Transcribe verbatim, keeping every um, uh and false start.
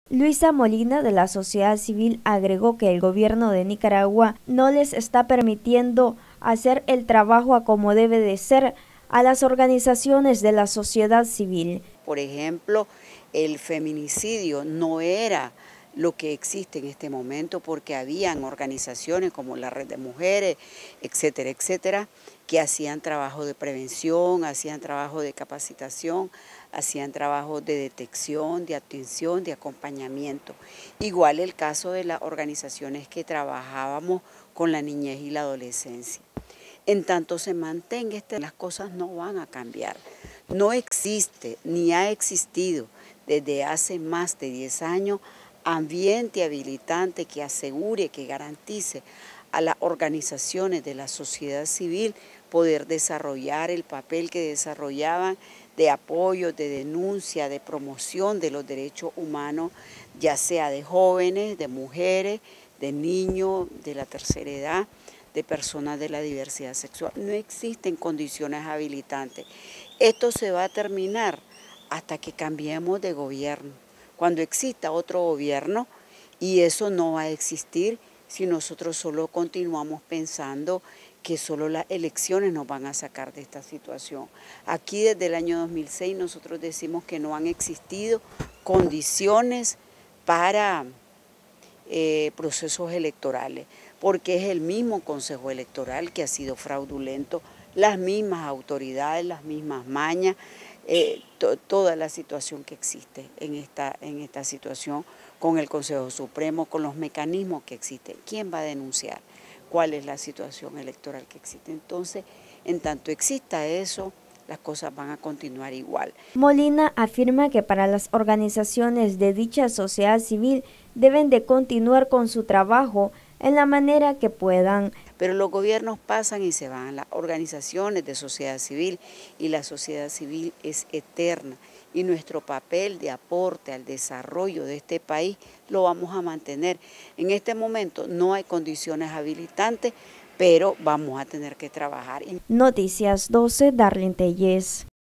Luisa Molina de la sociedad civil agregó que el gobierno de Nicaragua no les está permitiendo hacer el trabajo a como debe de ser a las organizaciones de la sociedad civil. Por ejemplo, el feminicidio no era lo que existe en este momento porque habían organizaciones como la Red de Mujeres, etcétera, etcétera, que hacían trabajo de prevención, hacían trabajo de capacitación, hacían trabajo de detección, de atención, de acompañamiento. Igual el caso de las organizaciones que trabajábamos con la niñez y la adolescencia. En tanto se mantenga este, las cosas no van a cambiar. No existe ni ha existido desde hace más de diez años ambiente habilitante que asegure, que garantice a las organizaciones de la sociedad civil poder desarrollar el papel que desarrollaban de apoyo, de denuncia, de promoción de los derechos humanos, ya sea de jóvenes, de mujeres, de niños, de la tercera edad, de personas de la diversidad sexual. No existen condiciones habilitantes. Esto se va a terminar hasta que cambiemos de gobierno. Cuando exista otro gobierno, y eso no va a existir si nosotros solo continuamos pensando que solo las elecciones nos van a sacar de esta situación. Aquí desde el año dos mil seis nosotros decimos que no han existido condiciones para eh, procesos electorales, porque es el mismo Consejo Electoral que ha sido fraudulento, las mismas autoridades, las mismas mañas, eh, to, toda la situación que existe en esta, en esta situación con el Consejo Supremo, con los mecanismos que existen. ¿Quién va a denunciar cuál es la situación electoral que existe? Entonces, en tanto exista eso, las cosas van a continuar igual. Molina afirma que para las organizaciones de dicha sociedad civil deben de continuar con su trabajo en la manera que puedan. Pero los gobiernos pasan y se van, las organizaciones de sociedad civil, y la sociedad civil es eterna, y nuestro papel de aporte al desarrollo de este país lo vamos a mantener. En este momento no hay condiciones habilitantes, pero vamos a tener que trabajar. Noticias doce, Darlene Tellez.